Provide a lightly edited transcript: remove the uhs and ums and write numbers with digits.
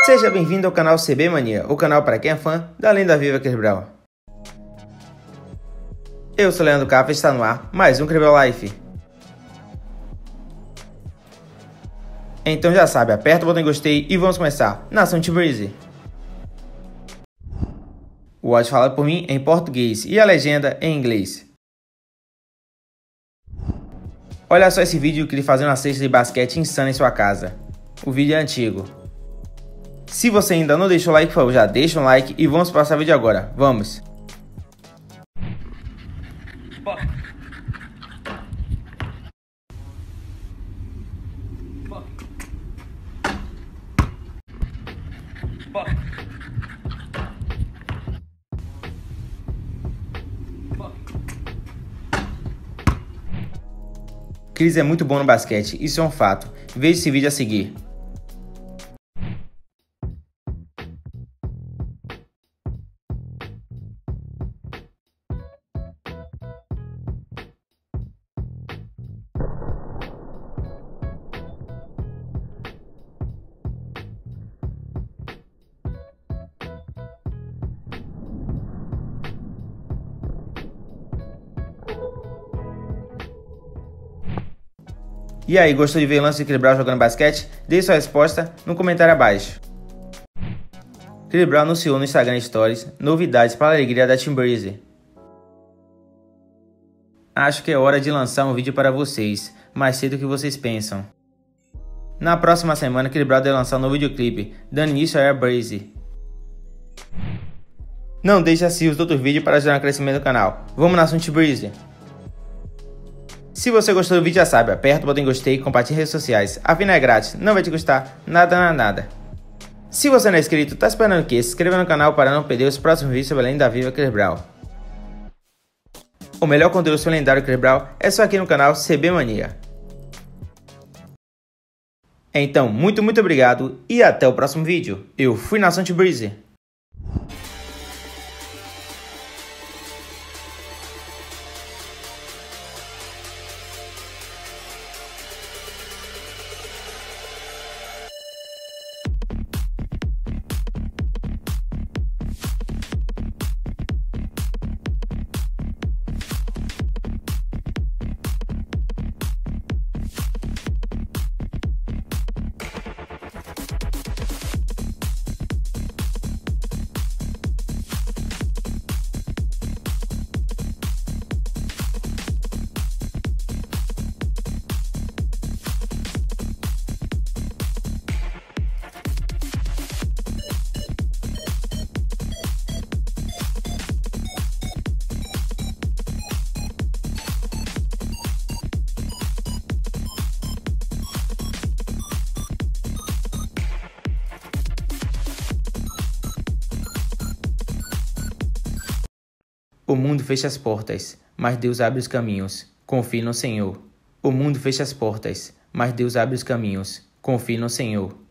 Seja bem-vindo ao canal CB Mania, o canal para quem é fã da lenda viva Chris Brown. Eu sou Leandro Capa e está no ar mais um Chris Brown Life. Então já sabe, aperta o botão de gostei e vamos começar. Nação Team Breezy. O áudio falado por mim é em português e a legenda em inglês. Olha só esse vídeo que ele fazendo uma cesta de basquete insana em sua casa. O vídeo é antigo. Se você ainda não deixou o like, por favor, já deixa um like e vamos passar o vídeo agora. Vamos! Chris é muito bom no basquete, isso é um fato. Veja esse vídeo a seguir. E aí, gostou de ver o lance de Chris Brown jogando basquete? Deixe sua resposta no comentário abaixo. Chris Brown anunciou no Instagram Stories novidades para a alegria da Team Breezy. Acho que é hora de lançar um vídeo para vocês, mais cedo do que vocês pensam. Na próxima semana, Chris Brown deve lançar um novo videoclipe, dando início a Air Breezy. Não deixe de assistir os outros vídeos para ajudar no crescimento do canal. Vamos na Team Breezy! Se você gostou do vídeo, já sabe, aperta o botão de gostei e compartilhe nas redes sociais. Afinal é grátis, não vai te custar nada. Se você não é inscrito, tá esperando o quê? Se inscreva no canal para não perder os próximos vídeos sobre a lenda viva Chris Brown. O melhor conteúdo sobre o lendário Chris Brown é só aqui no canal CB Mania. Então, muito obrigado e até o próximo vídeo. Eu fui na Team Breezy. O mundo fecha as portas, mas Deus abre os caminhos. Confie no Senhor. O mundo fecha as portas, mas Deus abre os caminhos. Confie no Senhor.